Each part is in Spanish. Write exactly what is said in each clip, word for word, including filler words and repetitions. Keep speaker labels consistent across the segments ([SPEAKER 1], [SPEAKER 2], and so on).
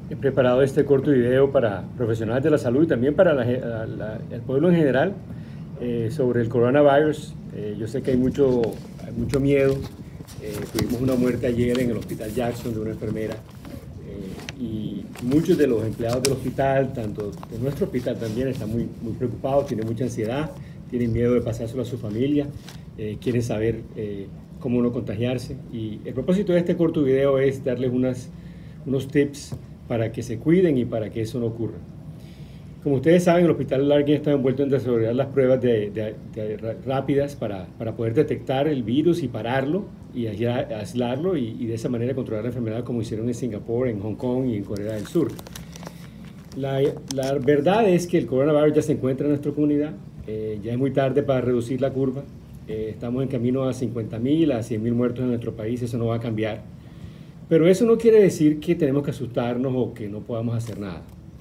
[SPEAKER 1] He preparado este corto video para profesionales de la salud y también para la, la, el pueblo en general eh, sobre el coronavirus. Eh, yo sé que hay mucho, hay mucho miedo. Eh, tuvimos una muerte ayer en el Hospital Jackson de una enfermera eh, y muchos de los empleados del hospital, tanto de nuestro hospital también, están muy, muy preocupados, tienen mucha ansiedad, tienen miedo de pasárselo a su familia, eh, quieren saber eh, cómo no contagiarse. Y el propósito de este corto video es darles unas, unos tips para que se cuiden y para que eso no ocurra. Como ustedes saben, el Hospital Larkin está envuelto en desarrollar las pruebas de, de, de rápidas para, para poder detectar el virus y pararlo y aislarlo y, y de esa manera controlar la enfermedad, como hicieron en Singapur, en Hong Kong y en Corea del Sur. La, la verdad es que el coronavirus ya se encuentra en nuestra comunidad, eh, ya es muy tarde para reducir la curva, eh, estamos en camino a cincuenta mil, a cien mil muertos en nuestro país, eso no va a cambiar. Pero eso no quiere decir que tenemos que asustarnos o que no podamos hacer nada.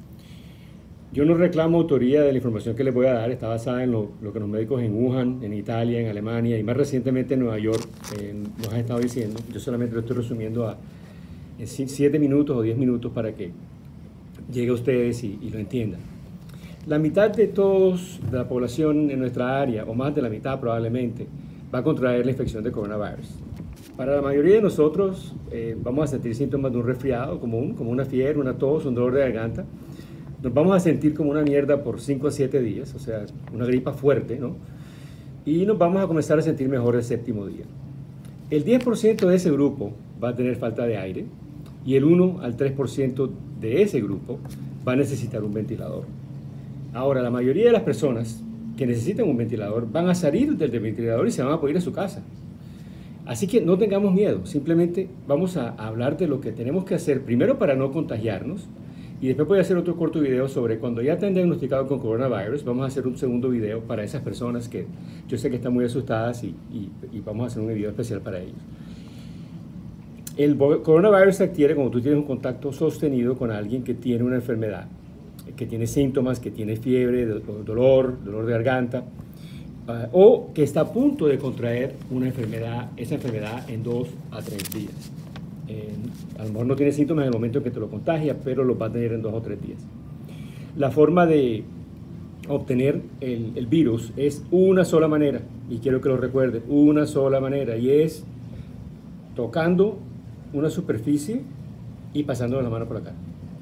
[SPEAKER 1] Yo no reclamo autoría de la información que les voy a dar, está basada en lo, lo que los médicos en Wuhan, en Italia, en Alemania y más recientemente en Nueva York eh, nos han estado diciendo. Yo solamente lo estoy resumiendo a siete minutos o diez minutos para que llegue a ustedes y, y lo entiendan. La mitad de todos, de la población en nuestra área, o más de la mitad probablemente, va a contraer la infección de coronavirus. Para la mayoría de nosotros eh, vamos a sentir síntomas de un resfriado común, como una fiebre, una tos, un dolor de garganta. Nos vamos a sentir como una mierda por cinco a siete días, o sea, una gripa fuerte, ¿no? Y nos vamos a comenzar a sentir mejor el séptimo día. El diez por ciento de ese grupo va a tener falta de aire y el uno al tres por ciento de ese grupo va a necesitar un ventilador. Ahora, la mayoría de las personas que necesitan un ventilador van a salir del ventilador y se van a poder ir a su casa. Así que no tengamos miedo, simplemente vamos a hablar de lo que tenemos que hacer primero para no contagiarnos y después voy a hacer otro corto video sobre cuando ya estén diagnosticados con coronavirus. Vamos a hacer un segundo video para esas personas que yo sé que están muy asustadas y, y, y vamos a hacer un video especial para ellos. El coronavirus se adquiere cuando tú tienes un contacto sostenido con alguien que tiene una enfermedad, que tiene síntomas, que tiene fiebre, dolor, dolor de garganta, Uh, o que está a punto de contraer una enfermedad, esa enfermedad en dos a tres días. Eh, a lo mejor no tiene síntomas en el momento en que te lo contagia, pero lo va a tener en dos o tres días. La forma de obtener el, el virus es una sola manera, y quiero que lo recuerden, una sola manera, y es tocando una superficie y pasando la mano por la cara.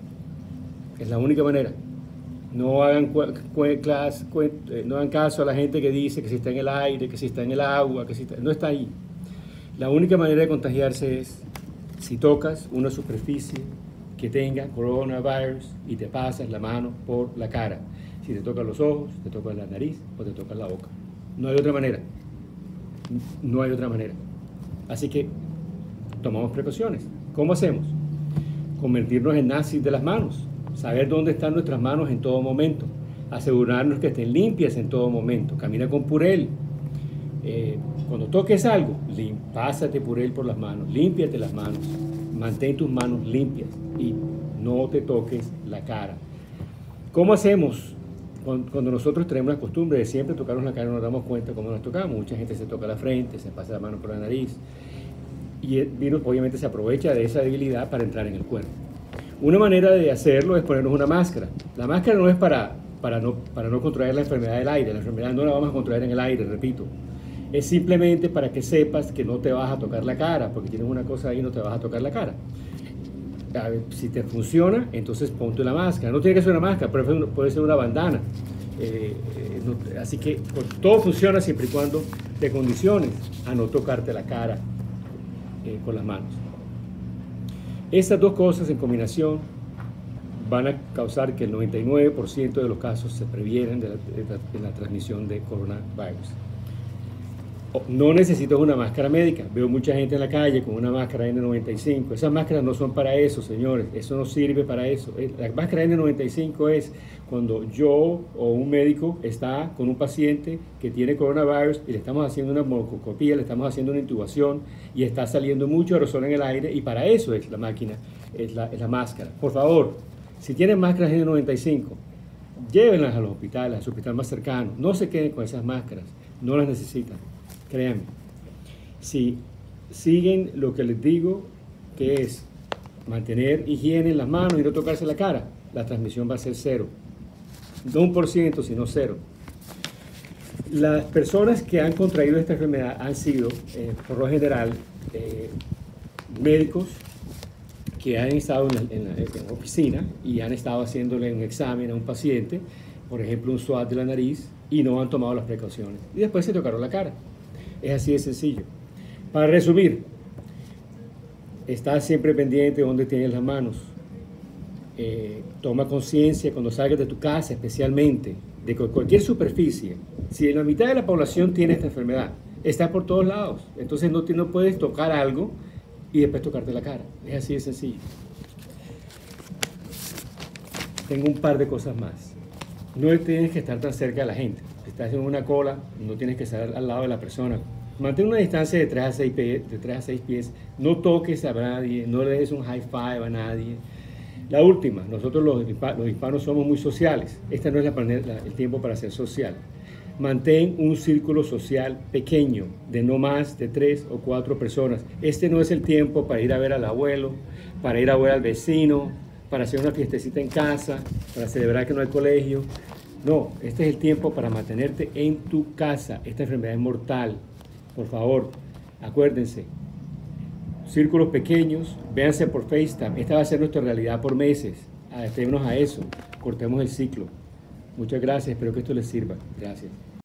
[SPEAKER 1] Es la única manera. No hagan, clase, no hagan caso a la gente que dice que si está en el aire, que si está en el agua, que si está, no está ahí. La única manera de contagiarse es si tocas una superficie que tenga coronavirus y te pasas la mano por la cara. Si te tocas los ojos, te tocas la nariz o te tocas la boca. No hay otra manera. No hay otra manera. Así que tomamos precauciones. ¿Cómo hacemos? Convertirnos en nazis de las manos. Saber dónde están nuestras manos en todo momento, asegurarnos que estén limpias en todo momento, camina con Purell, eh, cuando toques algo, pásate Purell por las manos, límpiate las manos, mantén tus manos limpias y no te toques la cara. ¿Cómo hacemos cuando nosotros tenemos la costumbre de siempre tocarnos la cara y no nos damos cuenta cómo nos tocamos? Mucha gente se toca la frente, se pasa la mano por la nariz y el virus obviamente se aprovecha de esa debilidad para entrar en el cuerpo. Una manera de hacerlo es ponernos una máscara. La máscara no es para, para, no, para no contraer la enfermedad del aire. La enfermedad no la vamos a contraer en el aire, repito. Es simplemente para que sepas que no te vas a tocar la cara, porque tienes una cosa ahí y no te vas a tocar la cara. A ver, si te funciona, entonces ponte la máscara. No tiene que ser una máscara, pero puede ser una bandana. Eh, eh, no, así que todo funciona siempre y cuando te condiciones a no tocarte la cara eh, con las manos. Estas dos cosas en combinación van a causar que el noventa y nueve por ciento de los casos se previenen de la, de la, de la transmisión de coronavirus. No necesitas una máscara médica. Veo mucha gente en la calle con una máscara N noventa y cinco. Esas máscaras no son para eso, señores. Eso no sirve para eso. La máscara N noventa y cinco es cuando yo o un médico está con un paciente que tiene coronavirus y le estamos haciendo una broncoscopía, le estamos haciendo una intubación y está saliendo mucho aerosol en el aire, y para eso es la máquina, es la, es la máscara. Por favor, si tienen máscaras N noventa y cinco, llévenlas a los hospitales, a su hospital más cercano. No se queden con esas máscaras. No las necesitan. Créanme, si siguen lo que les digo, que es mantener higiene en las manos y no tocarse la cara, la transmisión va a ser cero. No un por ciento, sino cero. Las personas que han contraído esta enfermedad han sido, eh, por lo general, eh, médicos que han estado en la, en, la, en la oficina y han estado haciéndole un examen a un paciente, por ejemplo, un swab de la nariz, y no han tomado las precauciones. Y después se tocaron la cara. Es así de sencillo. Para resumir, está siempre pendiente de dónde tienes las manos. Eh, toma conciencia cuando salgas de tu casa, especialmente, de cualquier superficie. Si la mitad de la población tiene esta enfermedad, está por todos lados. Entonces no, no puedes tocar algo y después tocarte la cara. Es así de sencillo. Tengo un par de cosas más. No tienes que estar tan cerca de la gente. Si estás en una cola, no tienes que estar al lado de la persona. Mantén una distancia de tres a seis pies, de tres a seis pies. No toques a nadie, no le des un high five a nadie. La última, nosotros los, los hispanos somos muy sociales. Esta no es la, la, el tiempo para ser social. Mantén un círculo social pequeño, de no más de tres o cuatro personas. Este no es el tiempo para ir a ver al abuelo, para ir a ver al vecino, para hacer una fiestecita en casa, para celebrar que no hay colegio. No, este es el tiempo para mantenerte en tu casa. Esta enfermedad es mortal. Por favor, acuérdense. Círculos pequeños, véanse por FaceTime. Esta va a ser nuestra realidad por meses. Adaptémonos a eso. Cortemos el ciclo. Muchas gracias. Espero que esto les sirva. Gracias.